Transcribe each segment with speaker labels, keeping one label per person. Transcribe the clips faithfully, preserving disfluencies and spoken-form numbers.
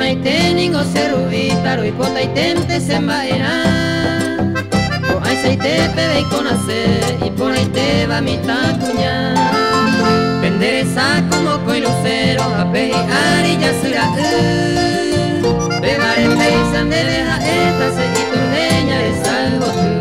Speaker 1: Ponaite ningo serubita roi potaitente sembaera. O aisaite pebe ikonase y ponaite va mitad cuña. Pendereza como coi lucero apehi ari yasura u. Bebare peisan de beja esta se y turdeña de salvo tú.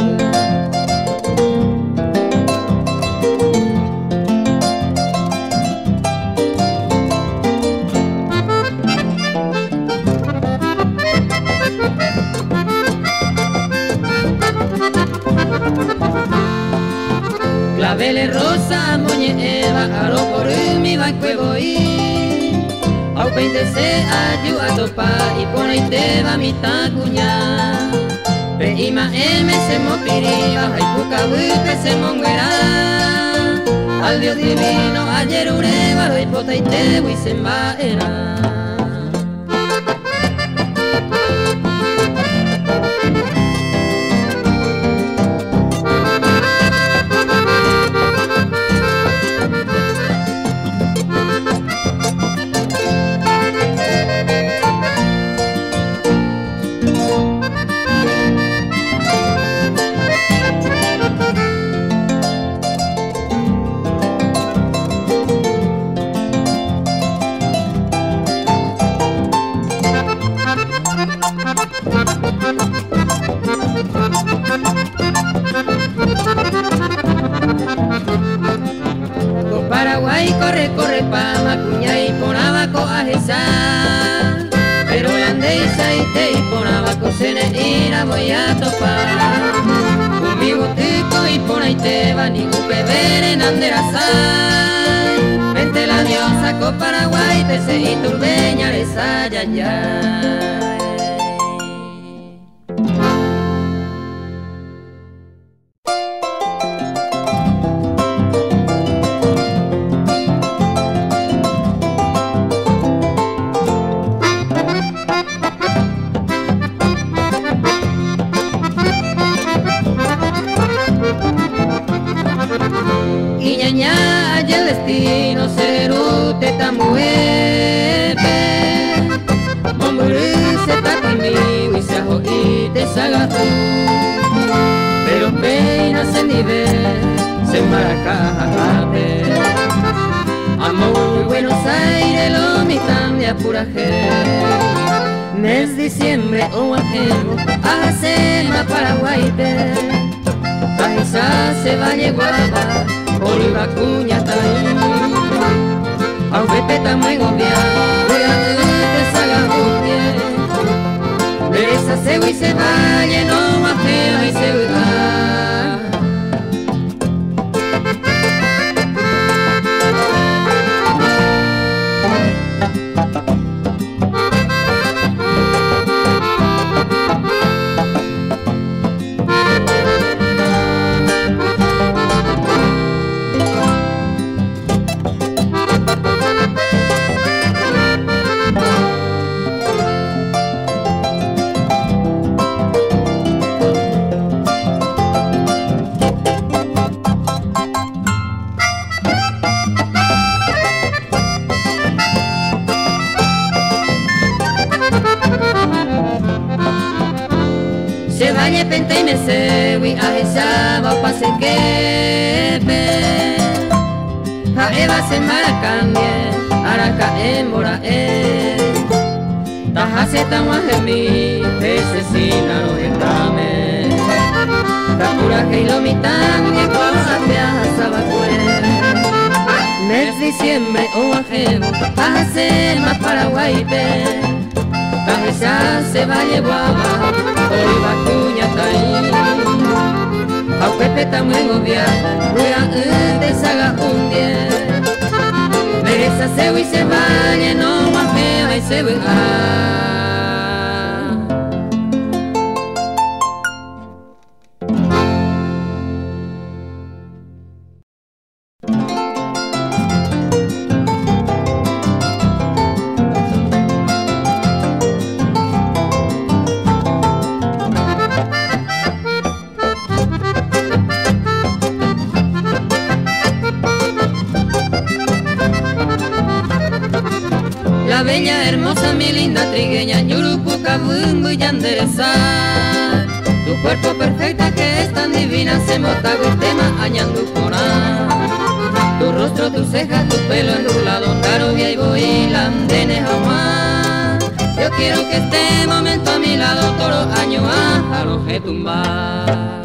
Speaker 1: Clavele rosa, moñe eva, aro por mi banco voy. Au peinte se ayu a topa y poneite va mi tacuña. Pe ima eme se mo piriba, hay puca bupe se monguera. Al Dios divino ayer ureba, lo hipotaite hui se mbaera. Paraguay corre, corre pa Macuña y Ponabaco a Jesa. Pero Landeisa y te y Ponabaco se ne ira voy a topar. Conmigo tico y Ponaite va ni gupe veren anderasay. Vente la diosa co Paraguay te se y turbeña de sayayay. Destino serute tamuepe Momburu se taquimi y se ajo y te sagatu. Pero peina se nivel se maracajape. Amor Buenos Aires lo mitan de apuraje. Mes diciembre o ajeno a sema Paraguayte. Tajisa se va lleguaba Oliva cuña taí. Aunque peta muy gobia, voy a te saga buñe. Besa se y se vaya, no más feo y se va. Se vaya pente y me se vi a esa va pase que pe. A Eva se maracambie, araca en mora e. Taja se tama gemi, ese sina no estame. Tapura que lo mitan y cosa te asaba cue. Mes diciembre o ajeno, hace más Paraguay pe. Tajisa se va llevaba, oliva cuña taí. Aunque peta muy gobia, rueda te saga un día. Mereza se y se vaya, no más fea y se va. La bella, hermosa, mi linda trigueña, Yurupuca, bumbu y yandereza. Tu cuerpo perfecta que es tan divina, se mota tema añando cora. Tu rostro, tus cejas, tu pelo enrulado, Darovia y boilandene jamás. Yo quiero que este momento a mi lado, toro año a aloje tumbar.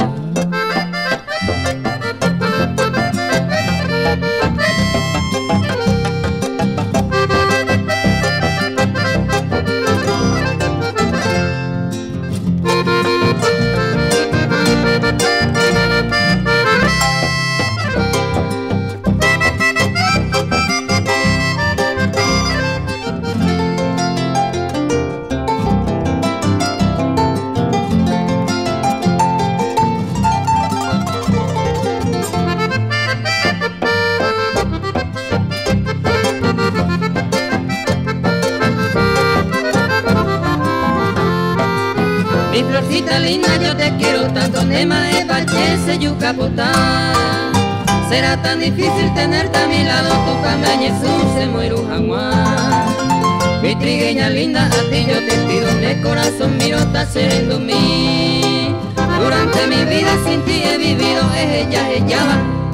Speaker 1: Mi florcita linda, yo te quiero tanto, nema e parchese yucapotá. Será tan difícil tenerte a mi lado, tu camaña se muero jaguar. Mi trigueña linda, a ti yo te pido, mi corazón miro está serendo mí. Durante mi vida sin ti he vivido, es ella, ella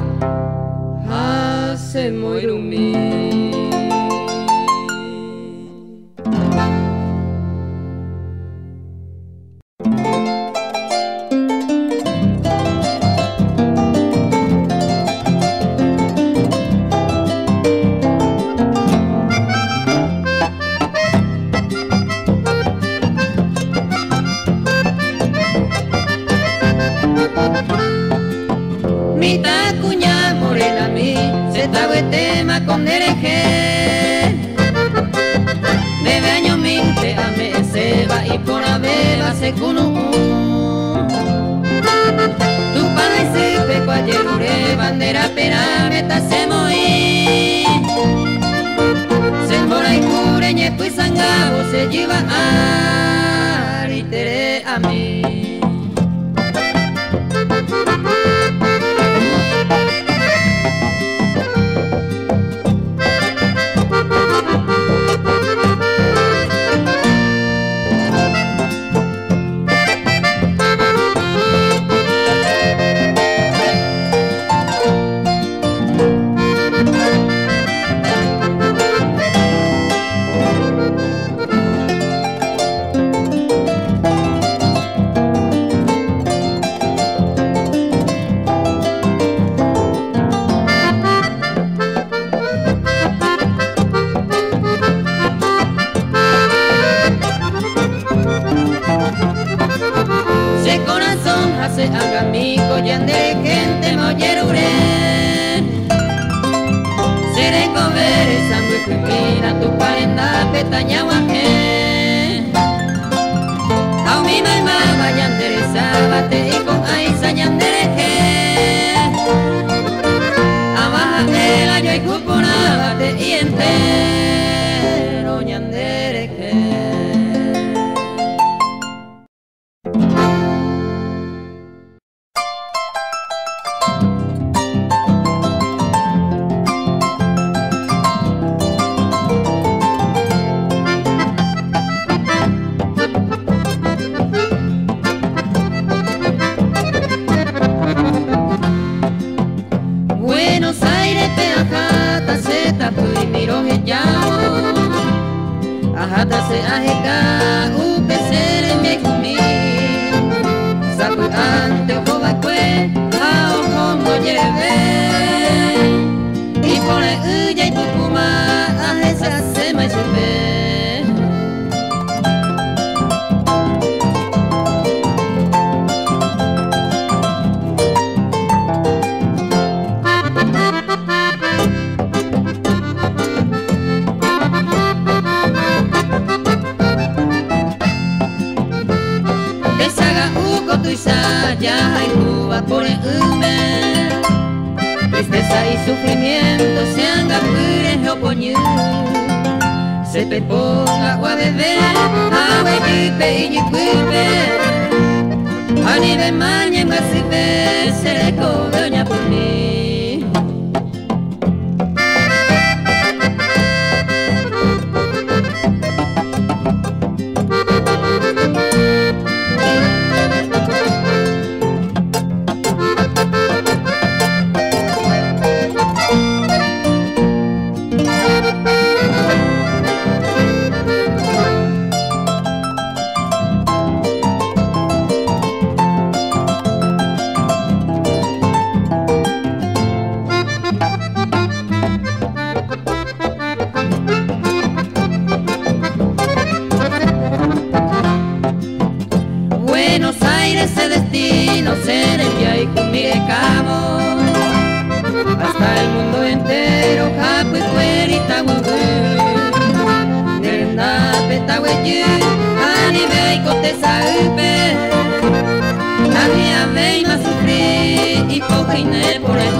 Speaker 1: va, hace muero mí. Mi tacuña morena mi, se tabe tema con dereje. Bebe año minte a me se va y por a beba se cuno. Tu padre se peco ayer ure bandera pera meta se moí. Se mora y cureñe pues sangabo se lleva a ritere a mí. Se haga mi collande gente moyerure. Seré comer esa mujer mira tu parenda petaña guaje. A mi mamá vayan dereza bate y con aisa ñandereje. Abaja el año y cupona bate y entero ñandereje. Buenos Aires, peajata, se tapu y miro heyao. Ajata se ajeka, upesere me kumi. Sapu ante ojo bakwe, a ojo no lleve. Y pone uya y tucuma, a esa se me chupe. Ya hay Cuba por el hume, tristeza y sufrimiento se han gapure o poñu. Se te ponga agua beber, agua y pipe y yicuipe. A nivel maña en Gasipe se le codoña por mí. yu ani vei kote saupe ani avei ma sufri i pohine por el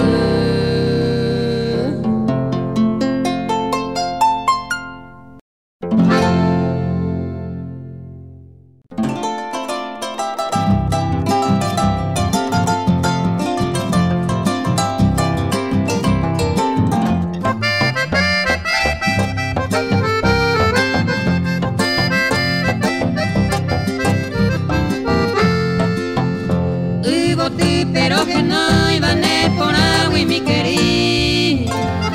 Speaker 1: pero que no iban a por agua y mi querida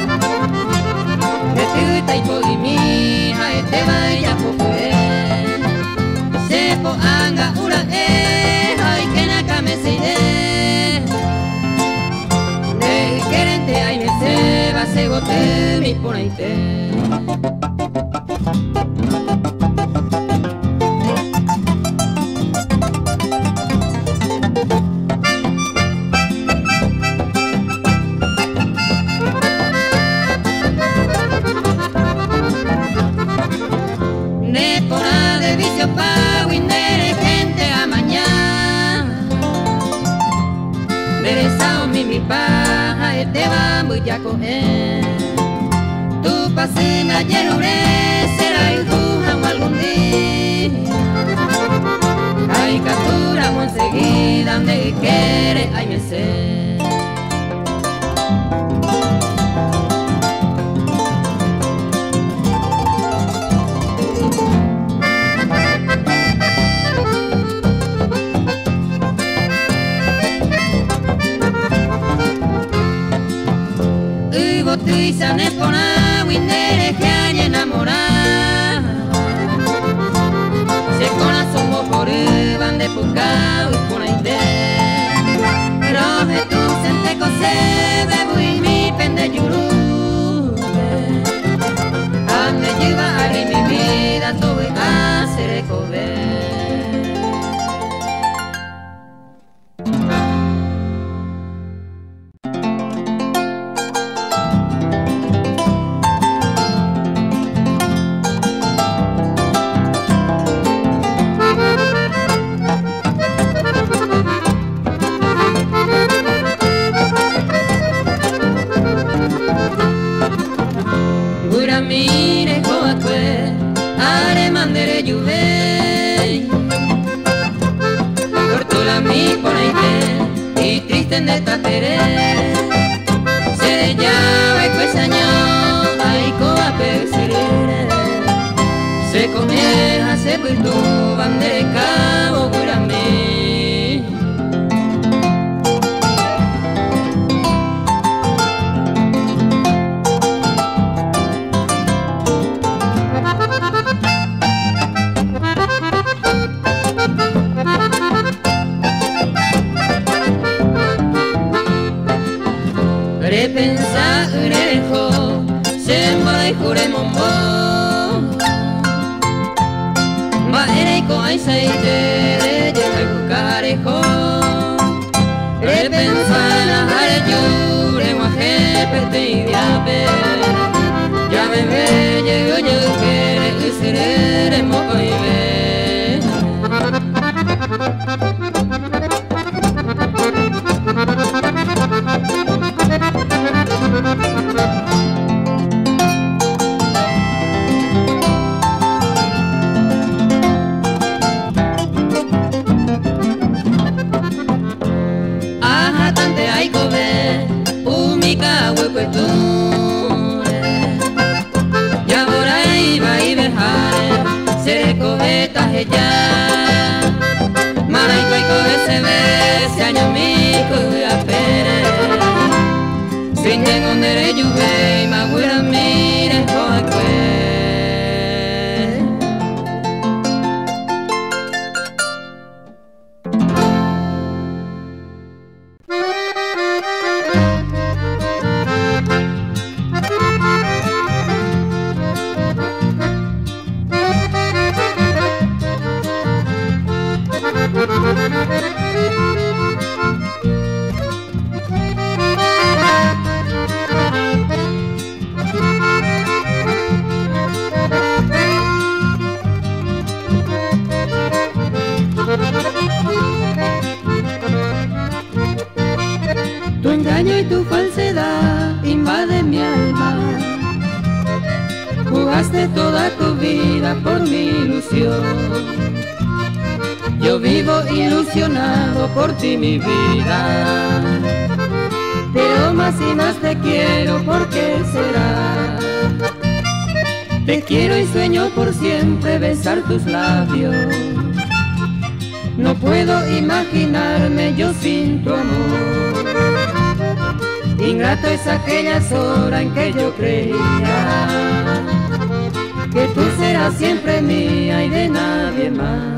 Speaker 1: de tuta y por mi a este vaya poco se po anga ura eh ay que na kame se ide de querente ay me se va se gote mi por ahí te pa windere gente a mañana Beresao mi mi paja este bambu ya coger tu pasina llenure será y dujan algún día ay captura enseguida donde quiere ay me sé Tuisa ne pona windere que hay enamorado se corazón por van de pucao y por ahí de pero de tu sente cose bebo y mi pende yuru ande lleva a mi vida todo a ser cover mire coacue are mandere juve cortola mi por ahí te y triste en esta tere se llave cuesaño ay coape serere se comeja se virtu bandere cabo gurame pensar rejo se mora y jure mombo ma ere ko ai sai de de ai bucarejo repensar la hare jure ma jefe te idiabe ya me ve yo yo quiere usere moco y ve ya por ahí va y dejar se recobeta ya mara y cuico se ve se año mico y a pere sin tengo nere juve y magura mire coacue tu falsedad invade mi alma. Jugaste toda tu vida por mi ilusión. Yo vivo ilusionado por ti, mi vida. Pero más y más te quiero, ¿por qué será? Te quiero y sueño por siempre besar tus labios. No puedo imaginarme yo sin tu amor. Ingrato es aquellas horas en que yo creía que tú serás siempre mía y de nadie más.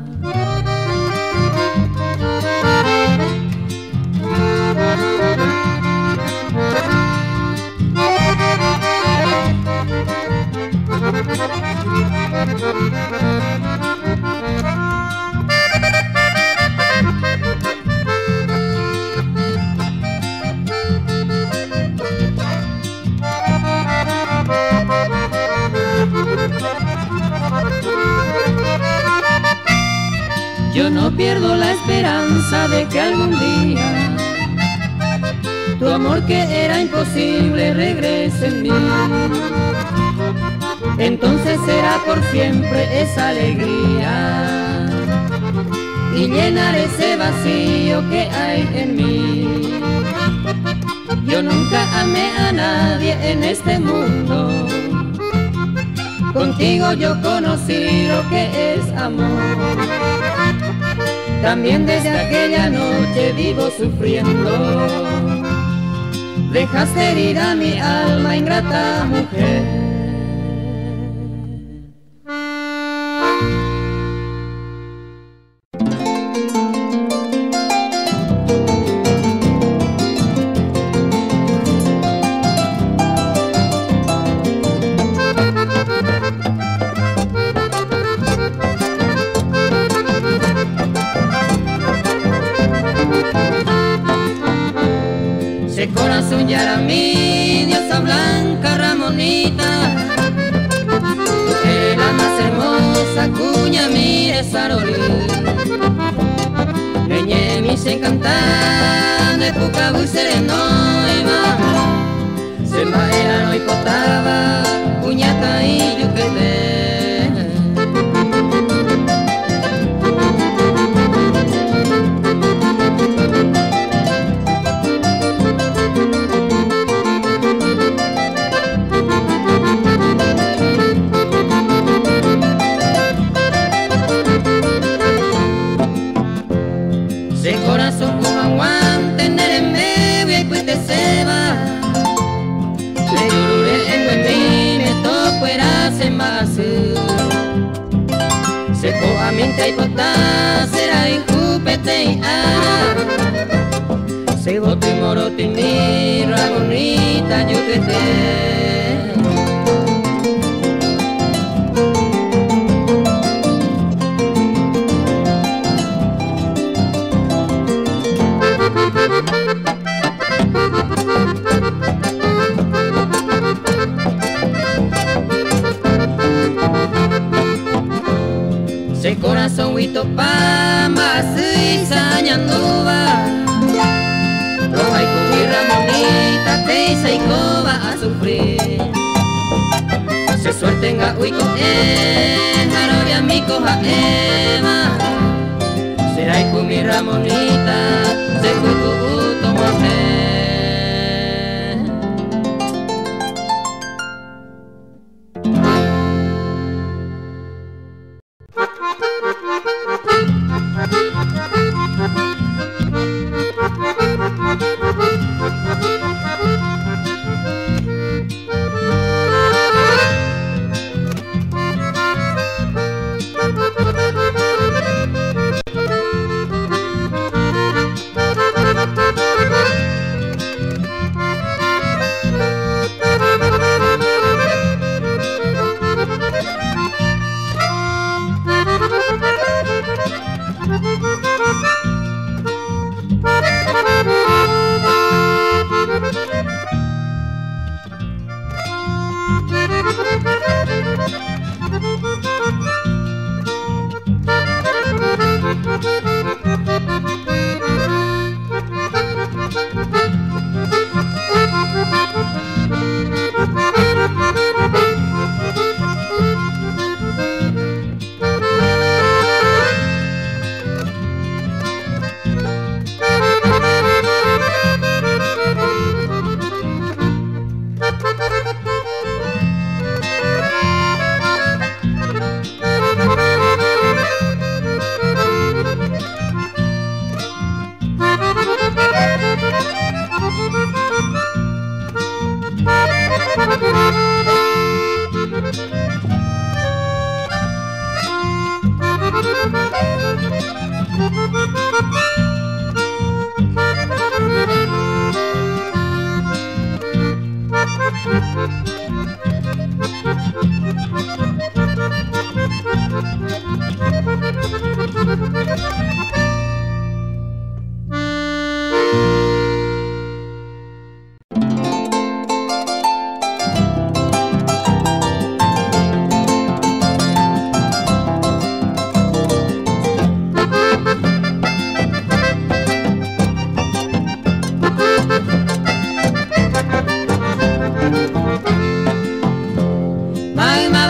Speaker 1: Yo no pierdo la esperanza de que algún día tu amor que era imposible regrese en mí. Entonces será por siempre esa alegría y llenaré ese vacío que hay en mí. Yo nunca amé a nadie en este mundo. Contigo yo conocí lo que es amor. También desde aquella noche vivo sufriendo. Dejaste herida mi alma, ingrata mujer. Ese corazón ya era mi diosa blanca Ramonita. Tú eres la más hermosa cuña mi de Sarolí. Reñé mis encantadas de Pucabu y Serenoima. Semba era no hipotaba, cuñata y yuquete. Ese corazón con aguante en el medio y pues te se va. Le lloré en mí me toco era se más. Se po a minta y potá será incupete y ana. Se bote y morote y mirra bonita yo que te. Ese corazón huito pamba y sañanduba. Roja y con mi ramonita te y coba a sufrir. Se sueltenga huico en jarovia mi coja ema. Será y con mi ramonita se cuico uto mujer.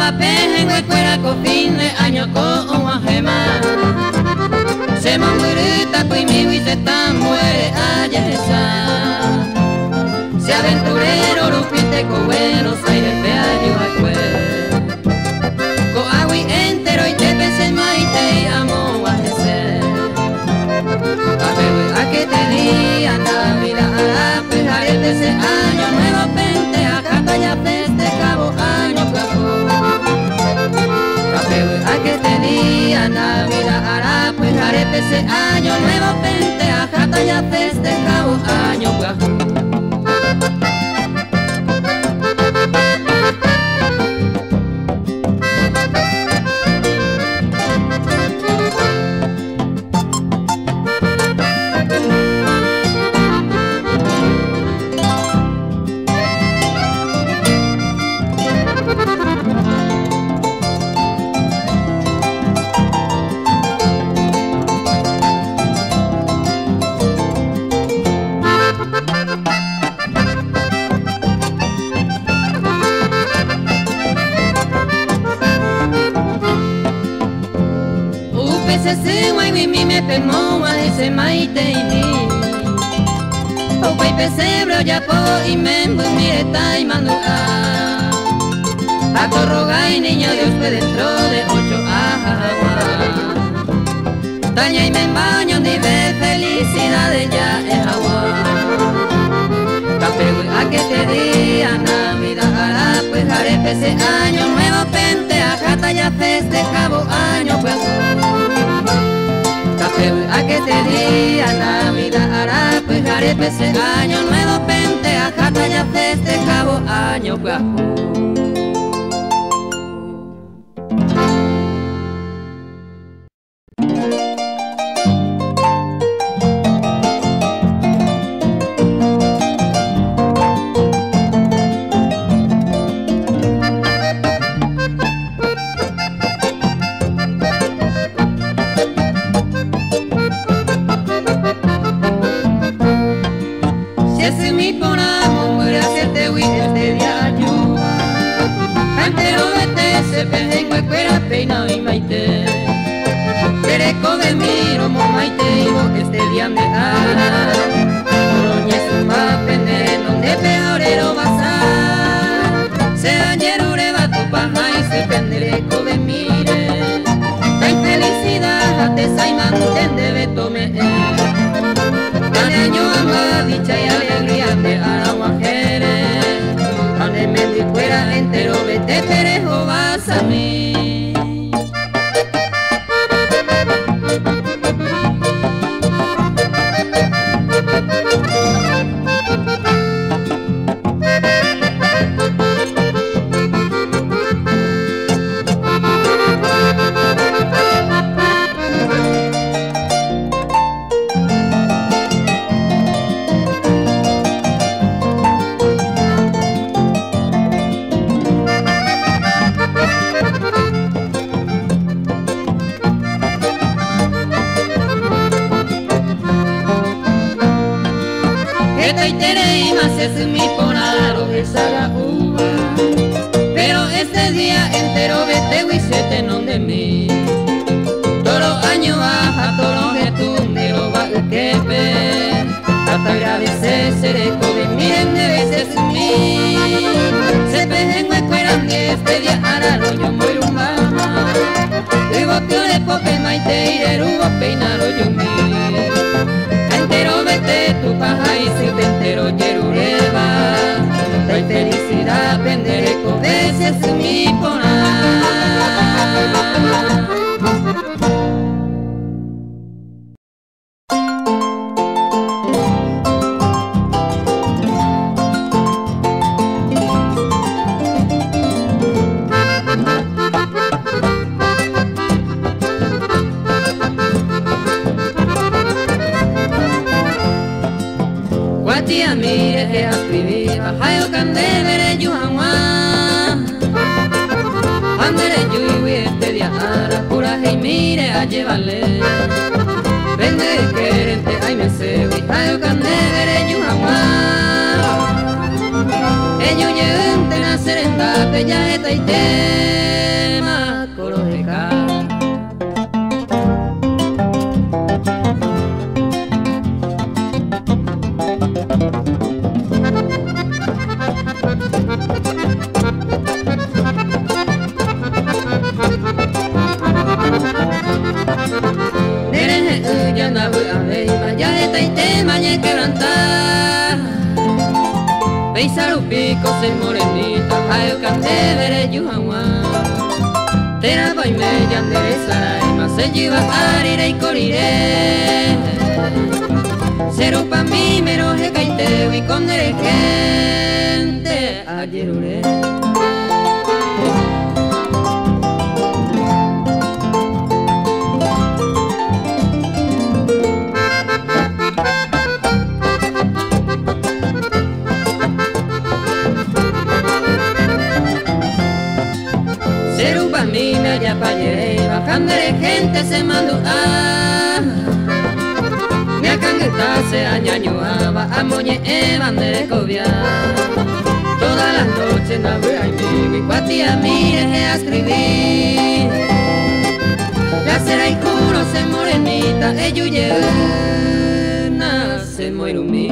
Speaker 1: peje en escuela con fin de año con un ajema. Se mamurita pues mi huise tan muere allá esa. Se aventurero rupite con Buenos Aires pe año después. Con agui entero y te pensé maite y amo a ese. A ver a que te di anda mira a pejar ese año nuevo pente acá ya festejabo año cabo. A que te di anda mira hará pues haré ese año nuevo pente acá ya festejabo año cabo. Se guay mi me pemo a ese maite y ni o guay pesebro ya po y me mire ta y mando a a torroga y niño Dios fue dentro de ocho agua taña y me baño ni ve felicidades ya es agua café a que te di a Navidad pues haré ese año nuevo pente a jata ya festejabo año pues a que te di a Navidad hará pues haré ese año nuevo pente a jata ya festejabo año guapo. Ellos llegan a ser en la bella esta y te se morenita, jayo cante bere yuhawa. Tera bai me yandere sarai, mase yuva arire y corire. Cero pa mi mero he kaite, y con dere gente ayerure. Ya payere, bajando de gente se mandó a me acangeta se añañoaba a moñe e bandere cobia. Todas las noches na vea y mi mi cuatia mire a escribir. La cera y juro se morenita, ello llena se moirumí.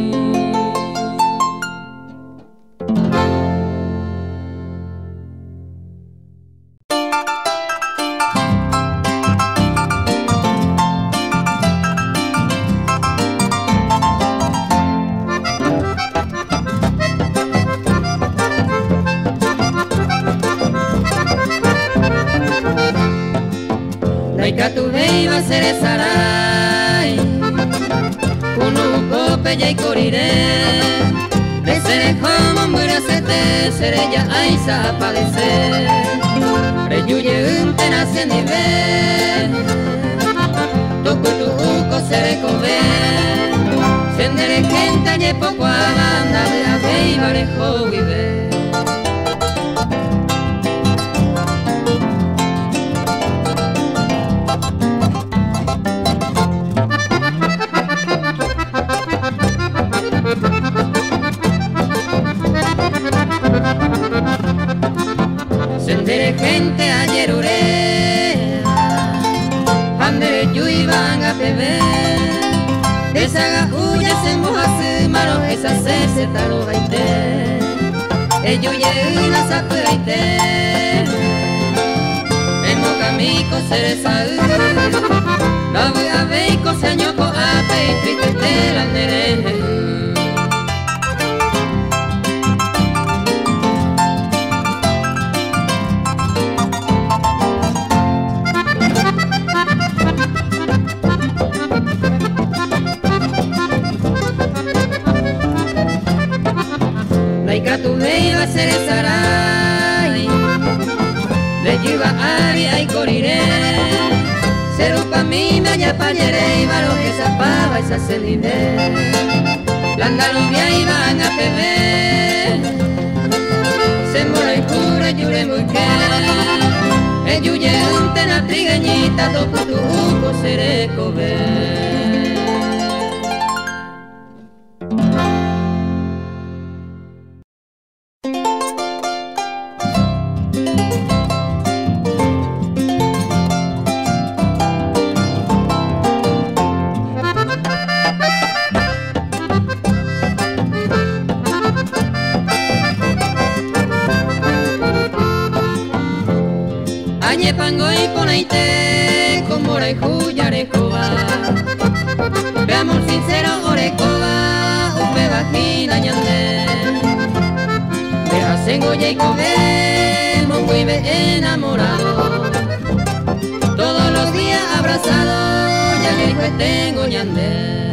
Speaker 1: Tu vei va ser sarai kuno kope ya corire de ser como mura sete seré ya aisa padecer reyuye unte nace ni ve toco tu uco seré cobe sendere gente ye poco abanda de a vei barejo vive. Sendere gente ayer ure, andere yui van a pebe, desaga huya se moja se maro esa se se taro baite, ello ye una sape baite, emo camiko sere sau, la voy a veiko se añoco ape y triste la nere. Tu vei va ser sarai, le lleva aria y corire. Cero pa mi me haya payere y varo que se apaba y se hace libre. Blanda novia y van a pebe, se mora y cura y yure muy que. E yuye unte na trigueñita, toco tu uco seré cobe. Pango y ponaite como orejuya orejoa, ve amor sincero orejoa, upe vagina ñande, ve hacen oye y come, mongo y ve enamorado, todos los días abrazado, ya que hijo tengo ñande.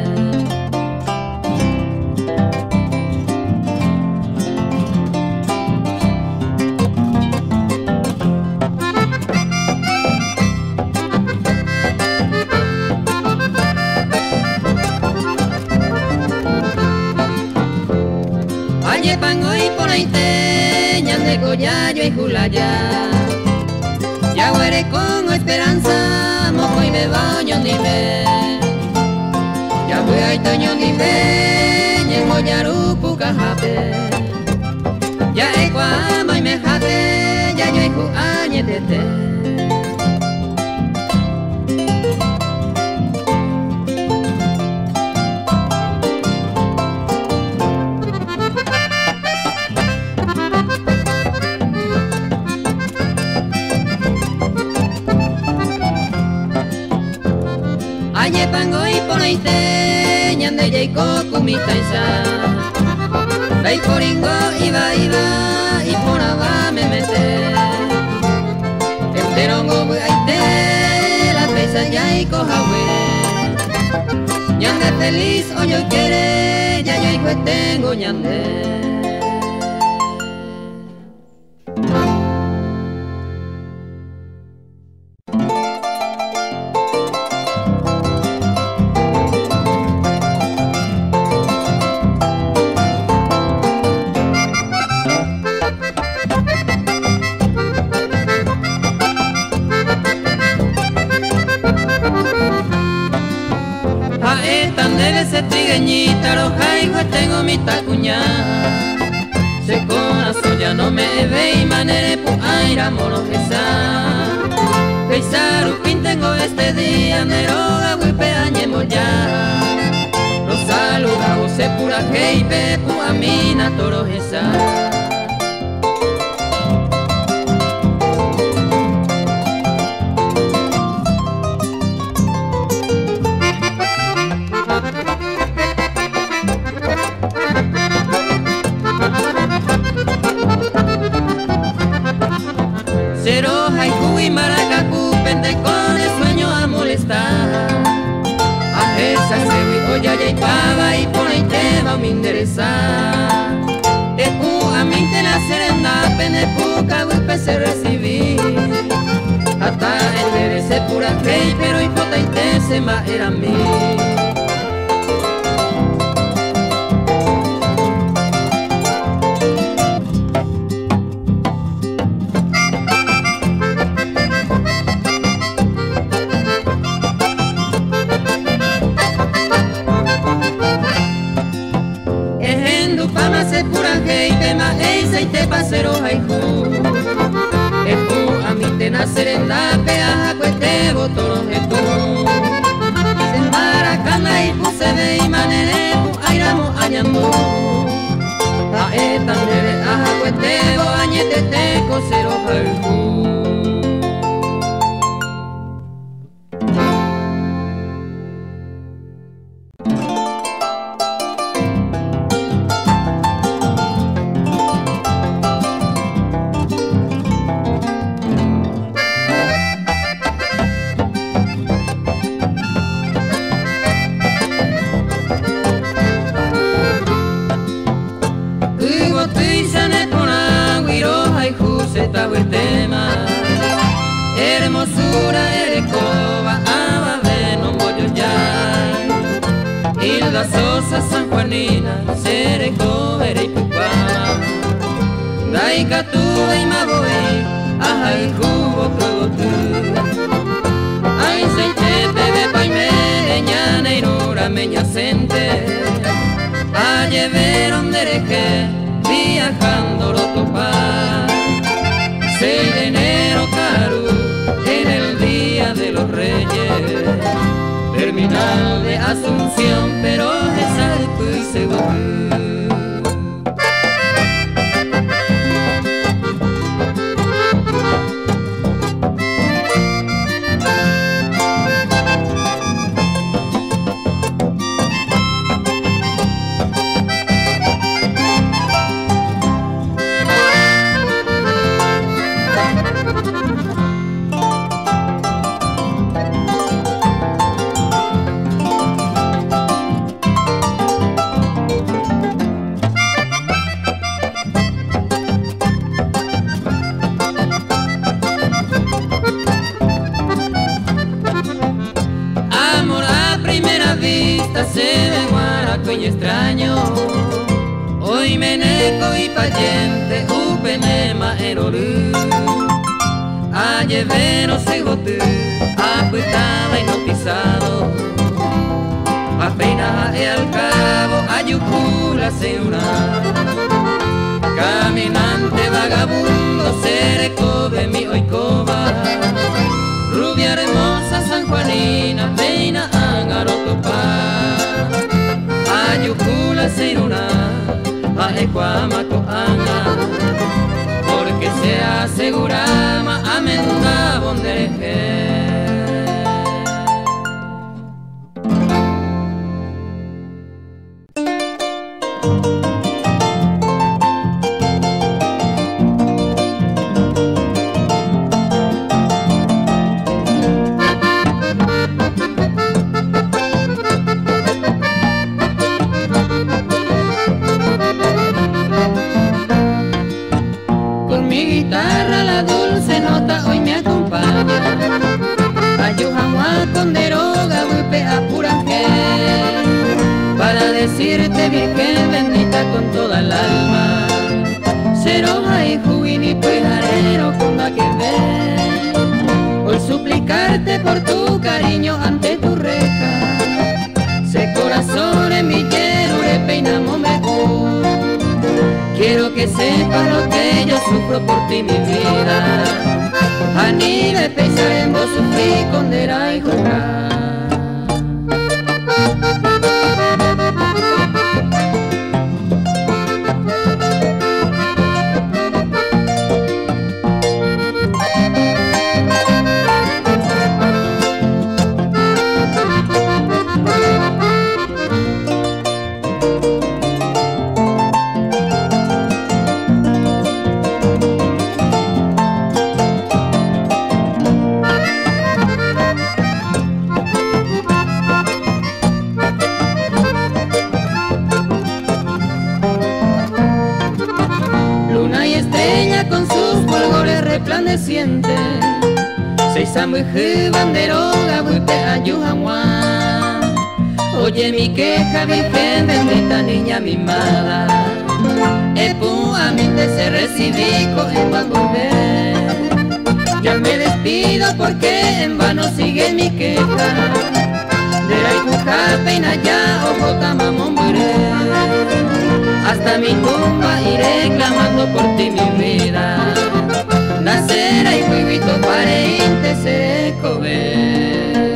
Speaker 1: Pango y ponaite, ñande collayo y julaya. Ya huere con esperanza, mojo y me baño ni ve. Ya voy a itoño ni ve, ñengo yarupu cajape. Ya ecuama y me jate, ya yo y añetete. Pango y ponaite, ñande yeiko kumitaisa. Dai coringo iba iba y por abajo me mete. Enterongo buaite la pesa ya y cojawe. Ñande feliz o yo quiere ya yo hijo tengo ñande. Trigueñita, roja y tengo mi tacuña. Se corazón ya no me ve y manere pu aira moro esa. Peisaru pin tengo este día, neroga huipe añemo ya. Los saludamos se pura heipe pu amina toro esa. Y maracacu, con el sueño a molestar. A esa se vi olla y pava y por ahí te va a me interesar. Epu a mí te la serenda, pene puca, huipe se recibí. Hasta el bebé se pura crey, pero hipota y te se ma era mí. Pasero haiku Epu a mí te nacer en la peaja cueste botoro epu Se maracana y puse ve y manere pu airamo añando A etan debe aja cueste bo añete te cosero haiku Hermosura erecoba, ababe no bollo ya. Hilda Sosa, San Juanina, serecoba ereipupá. Daika tu y maboe, aja y cubo todo tú. Ay, se te bebe paime, ñana y nura meñacente. A lleveron dereje, viajando lo topar. seis de enero caru, en el día de los reyes, terminal de Asunción, pero es alto y seguro. Se ve guaraco y extraño. Hoy meneco y payente, upenema eroru. A llevero se gotu, apuitaba y notizado. Apenas e al cabo, ayucula se una. Caminante vagabundo, se recobe mi oicoba. Rubia hermosa San Juanina, peina angarotopa. Ayucula seiruna, aecuamaco anga. Porque se asegurama amenda bondeje. decirte, Virgen bendita con toda el alma, Seroja y Juini Puijarero con la que ven, hoy suplicarte por tu cariño ante tu reja, se corazón en mi quiero le peinamos mejor, quiero que sepas lo que yo sufro por ti mi vida, Ani me pensaremos sufrir con dera y jugar. Con sus fulgores resplandecientes, seis ambuji banderoga buipe ayujaguá. Oye mi queja, Virgen bendita niña mimada, epu a mí te se recibí cogiendo a volver. Ya me despido porque en vano sigue mi queja, de la iguja peina ya ojo tamamón moriré. Hasta mi tumba iré clamando por ti mi vida, nacera y huevito pariente seré comer.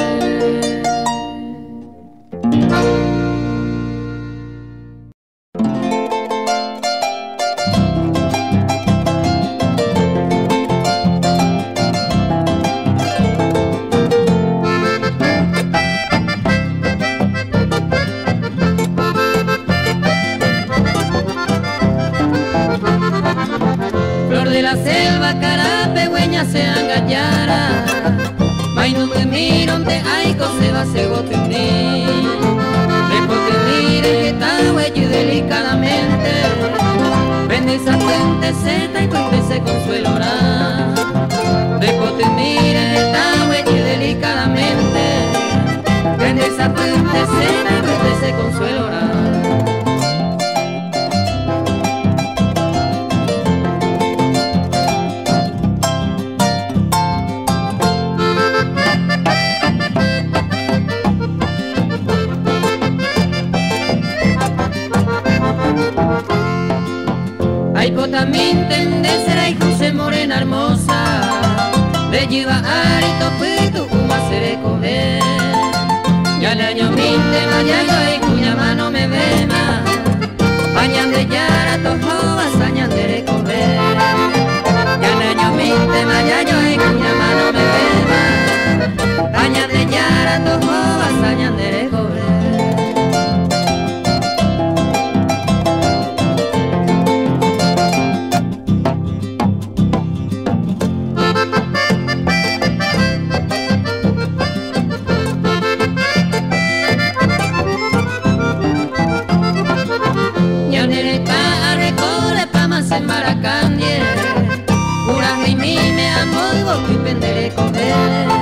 Speaker 1: De la selva carapegüeña se engallara, mainu me miron de aico se va se gote ni, después que mire que está huello delicadamente, vende esa fuente seta y cuente se consuelorá, después que mire que está huello delicadamente, vende esa fuente seta y cuente se consuelorá. Ay, pues también tendesera y José morena hermosa, de lleva arito puesto uma seré comer. Ya le año minte vaya yo y cuya mano me vema, bañan de yara tojobas añan de comer. Ya le año minte vaya yo y cuya mano me vema, bañan de yara tojobas añan de comer. En Maracandie, pura y mi me amo y vos y penderé comer.